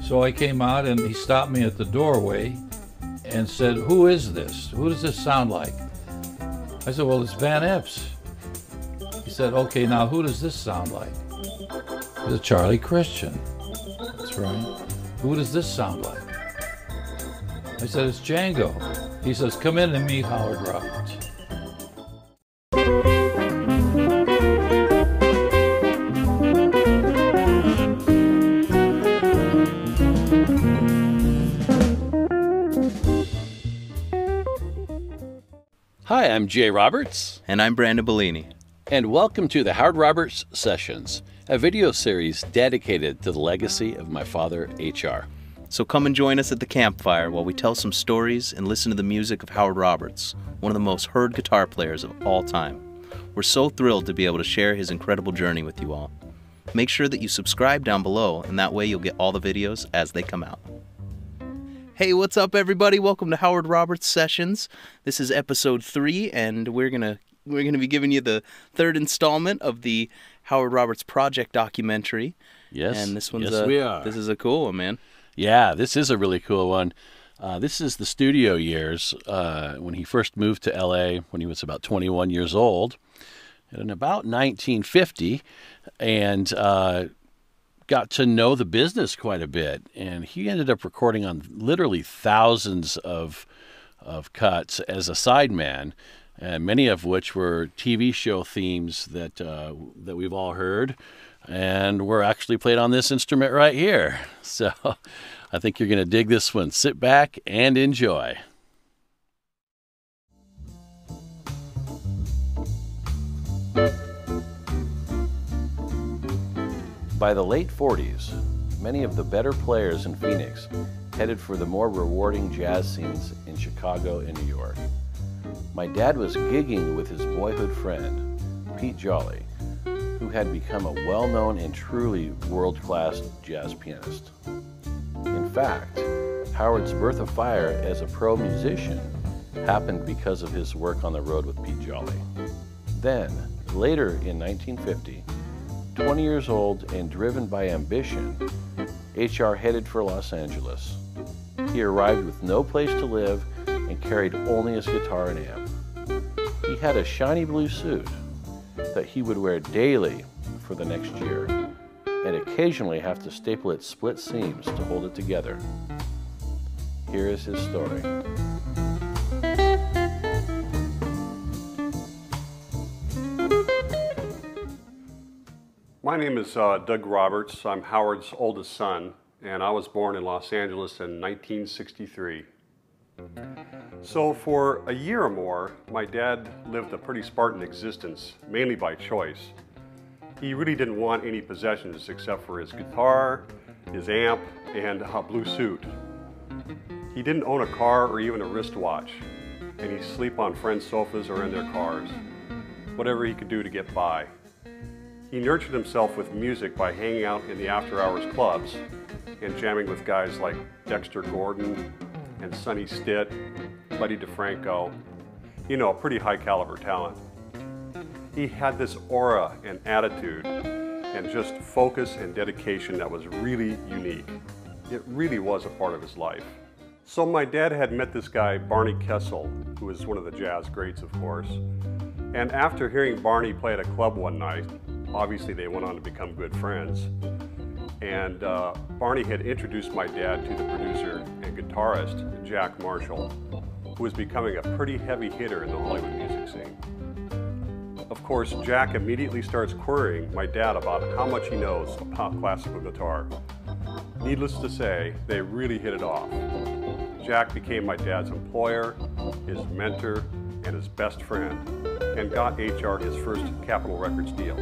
So I came out and he stopped me at the doorway and said, "Who is this? Who does this sound like?" I said, "Well, it's Van Epps." He said, "Okay, now who does this sound like?" It's Charlie Christian. That's right. "Who does this sound like?" I said, "It's Django." He says, "Come in and meet Howard Roberts." Hi, I'm Jay Roberts. And I'm Brandon Beligni. And welcome to the Howard Roberts Sessions, a video series dedicated to the legacy of my father, H.R. So come and join us at the campfire while we tell some stories and listen to the music of Howard Roberts, one of the most heard guitar players of all time. We're so thrilled to be able to share his incredible journey with you all. Make sure that you subscribe down below, and that way you'll get all the videos as they come out. Hey, what's up, everybody? Welcome to Howard Roberts Sessions. This is episode 3, and we're gonna be giving you the third installment of the Howard Roberts Project documentary. Yes, and this one's we are. This is a cool one, man. Yeah, this is a really cool one. This is the studio years when he first moved to L.A. when he was about 21 years old, and in about 1950, and got to know the business quite a bit, and he ended up recording on literally thousands of cuts as a sideman, and many of which were TV show themes that we've all heard, and were actually played on this instrument right here. So I think you're going to dig this one. Sit back and enjoy. By the late 40s, many of the better players in Phoenix headed for the more rewarding jazz scenes in Chicago and New York. My dad was gigging with his boyhood friend, Pete Jolly, who had become a well-known and truly world-class jazz pianist. In fact, Howard's birth of fire as a pro musician happened because of his work on the road with Pete Jolly. Then, later in 1950, 20 years old and driven by ambition, H.R. headed for Los Angeles. He arrived with no place to live and carried only his guitar and amp. He had a shiny blue suit that he would wear daily for the next year, and occasionally have to staple its split seams to hold it together. Here is his story. My name is Doug Roberts. I'm Howard's oldest son, and I was born in Los Angeles in 1963. So for a year or more, my dad lived a pretty Spartan existence, mainly by choice. He really didn't want any possessions except for his guitar, his amp, and a blue suit. He didn't own a car or even a wristwatch, and he'd sleep on friends' sofas or in their cars, whatever he could do to get by. He nurtured himself with music by hanging out in the after-hours clubs and jamming with guys like Dexter Gordon and Sonny Stitt, Buddy DeFranco, you know, a pretty high-caliber talent. He had this aura and attitude and just focus and dedication that was really unique. It really was a part of his life. So my dad had met this guy, Barney Kessel, who was one of the jazz greats, of course. And after hearing Barney play at a club one night, obviously they went on to become good friends. And Barney had introduced my dad to the producer and guitarist, Jack Marshall, who was becoming a pretty heavy hitter in the Hollywood music scene. Of course, Jack immediately starts querying my dad about how much he knows about classical guitar. Needless to say, they really hit it off. Jack became my dad's employer, his mentor, and his best friend, and got H.R. his first Capitol Records deal.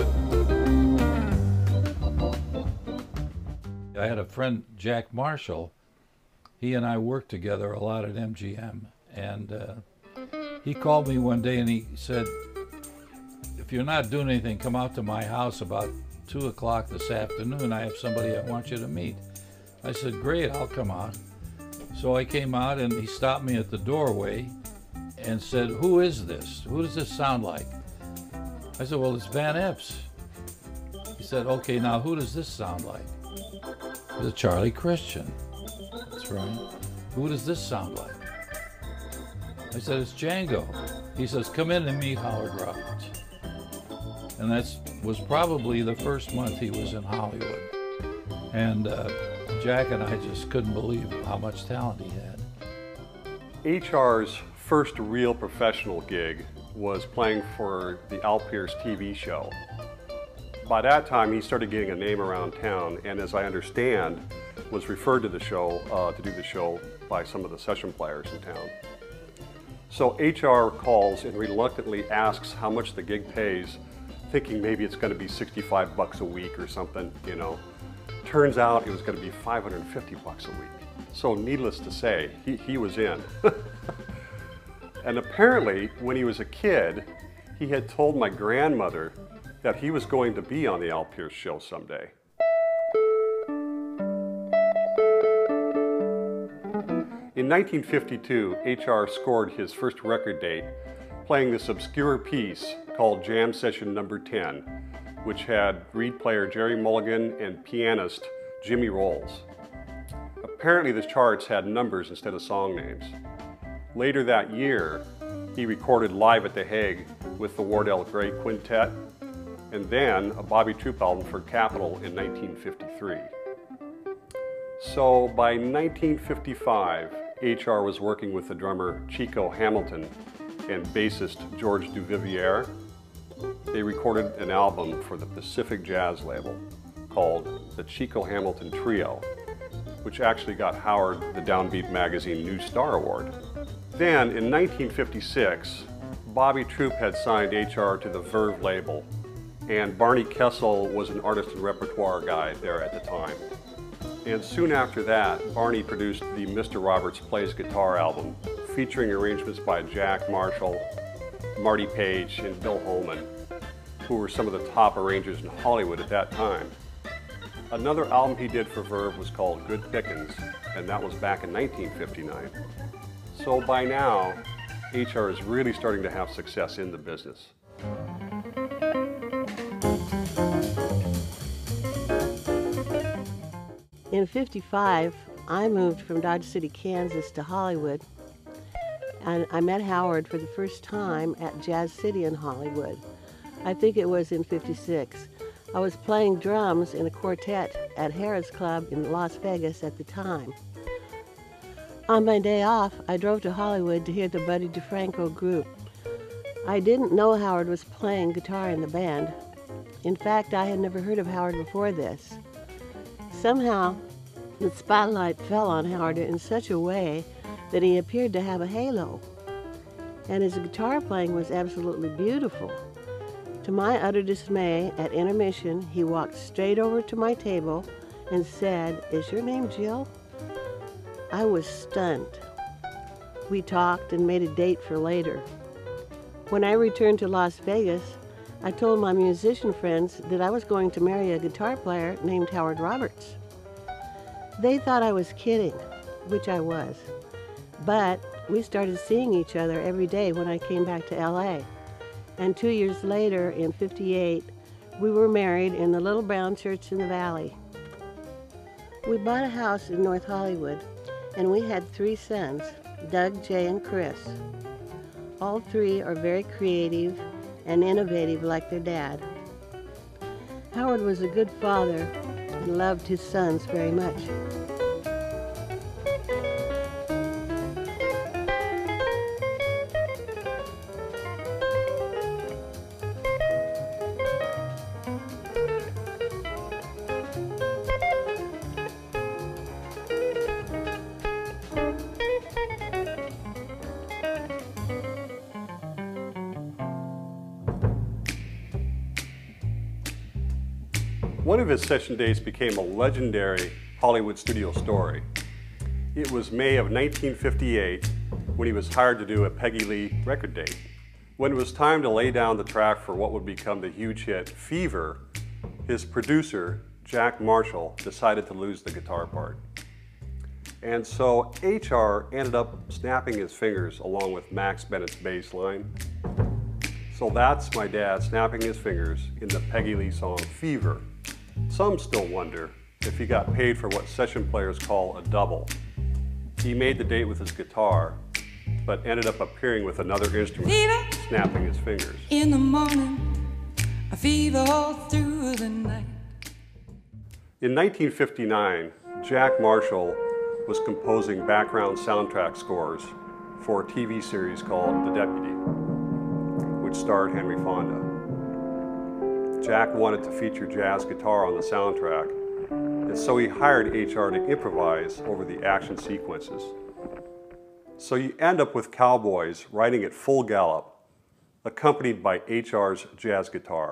I had a friend, Jack Marshall. He and I worked together a lot at MGM, and he called me one day and he said, "If you're not doing anything, come out to my house about 2 o'clock this afternoon. I have somebody I want you to meet." I said, "Great, I'll come out." So I came out and he stopped me at the doorway and said, "Who is this? Who does this sound like?" I said, "Well, it's Van Epps." He said, "Okay, now who does this sound like?" The Charlie Christian. That's right. Who does this sound like? I said, it's Django. He says, come in and meet Howard Roberts. And that was probably the first month he was in Hollywood. And Jack and I just couldn't believe how much talent he had. HR's first real professional gig was playing for the Al Pierce TV show. By that time, he started getting a name around town, and as I understand, was referred to the show, to do the show by some of the session players in town. So HR calls and reluctantly asks how much the gig pays, thinking maybe it's going to be 65 bucks a week or something, you know. Turns out it was going to be 550 bucks a week. So needless to say, he was in. And apparently, when he was a kid, he had told my grandmother that he was going to be on the Al Pierce show someday. In 1952, HR scored his first record date playing this obscure piece called Jam Session Number 10, which had reed player Jerry Mulligan and pianist Jimmy Rolls. Apparently the charts had numbers instead of song names. Later that year, he recorded Live at the Hague with the Wardell Gray Quintet, and then a Bobby Troup album for Capitol in 1953. So by 1955, HR was working with the drummer Chico Hamilton and bassist George Duvivier. They recorded an album for the Pacific Jazz label called the Chico Hamilton Trio, which actually got Howard the Downbeat Magazine New Star Award. Then in 1956, Bobby Troup had signed HR to the Verve label, and Barney Kessel was an artist and repertoire guy there at the time. And soon after that, Barney produced the Mr. Roberts Plays Guitar album, featuring arrangements by Jack Marshall, Marty Page, and Bill Holman, who were some of the top arrangers in Hollywood at that time. Another album he did for Verve was called Good Pickins, and that was back in 1959. So by now, HR is really starting to have success in the business. In '55, I moved from Dodge City, Kansas to Hollywood, and I met Howard for the first time at Jazz City in Hollywood. I think it was in '56. I was playing drums in a quartet at Harrah's Club in Las Vegas at the time. On my day off, I drove to Hollywood to hear the Buddy DeFranco group. I didn't know Howard was playing guitar in the band. In fact, I had never heard of Howard before this. Somehow, the spotlight fell on Howard in such a way that he appeared to have a halo, and his guitar playing was absolutely beautiful. To my utter dismay, at intermission, he walked straight over to my table and said, "Is your name Jill?" I was stunned. We talked and made a date for later. When I returned to Las Vegas, I told my musician friends that I was going to marry a guitar player named Howard Roberts. They thought I was kidding, which I was. But we started seeing each other every day when I came back to LA. And 2 years later, in '58, we were married in the little brown church in the valley. We bought a house in North Hollywood, and we had 3 sons, Doug, Jay, and Chris. All 3 are very creative and innovative like their dad. Howard was a good father and loved his sons very much. One of his session dates became a legendary Hollywood studio story. It was May of 1958 when he was hired to do a Peggy Lee record date. When it was time to lay down the track for what would become the huge hit Fever, his producer, Jack Marshall, decided to lose the guitar part. And so HR ended up snapping his fingers along with Max Bennett's bass line. So that's my dad snapping his fingers in the Peggy Lee song Fever. Some still wonder if he got paid for what session players call a double. He made the date with his guitar, but ended up appearing with another instrument, snapping his fingers. In the morning, a fever all through the night. In 1959, Jack Marshall was composing background soundtrack scores for a TV series called The Deputy, which starred Henry Fonda. Jack wanted to feature jazz guitar on the soundtrack, and so he hired HR to improvise over the action sequences. So you end up with cowboys riding at full gallop, accompanied by HR's jazz guitar.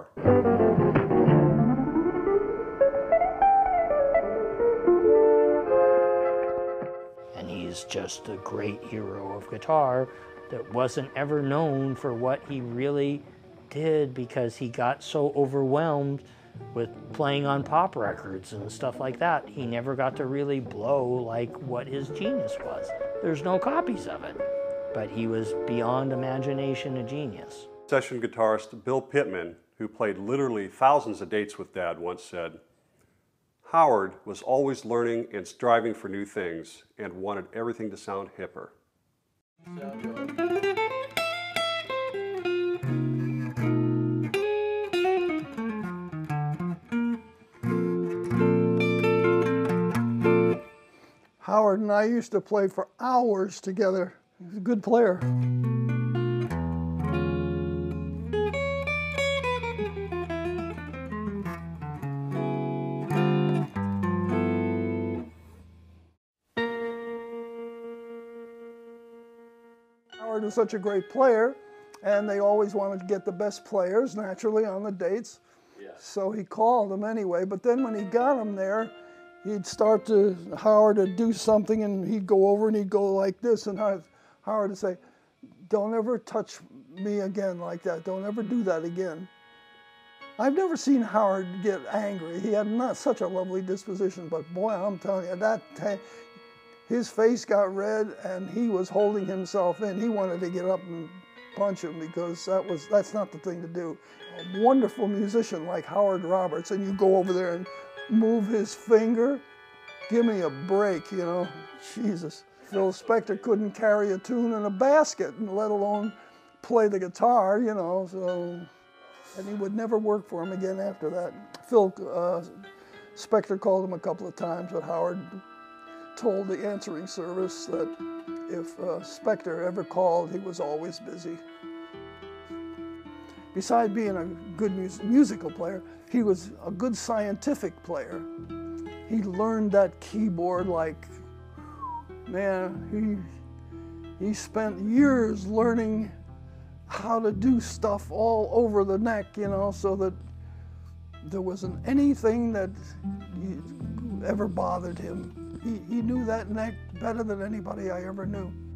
And he's just a great hero of guitar that wasn't ever known for what he really did, because he got so overwhelmed with playing on pop records and stuff like that. He never got to really blow like what his genius was. There's no copies of it, but he was beyond imagination a genius. Session guitarist Bill Pittman, who played literally thousands of dates with Dad, once said, "Howard was always learning and striving for new things and wanted everything to sound hipper." Howard and I used to play for hours together. He was a good player. Howard was such a great player, and they always wanted to get the best players, naturally, on the dates. Yeah. So he called them anyway, but then when he got them there, he'd start Howard would do something, and he'd go over and he'd go like this, and Howard would say, "Don't ever touch me again like that. Don't ever do that again." I've never seen Howard get angry. He had not such a lovely disposition, but boy, I'm telling you, his face got red and he was holding himself in. He wanted to get up and punch him, because that's not the thing to do. A wonderful musician like Howard Roberts, and you go over there and move his finger, give me a break, you know. Jesus. Phil Spector couldn't carry a tune in a basket, let alone play the guitar, you know, so, and he would never work for him again after that. Phil Spector called him a couple of times, but Howard told the answering service that if Spector ever called, he was always busy. Besides being a good musical player, he was a good scientific player. He learned that keyboard like, man, he spent years learning how to do stuff all over the neck, you know, so that there wasn't anything that ever bothered him. He knew that neck better than anybody I ever knew.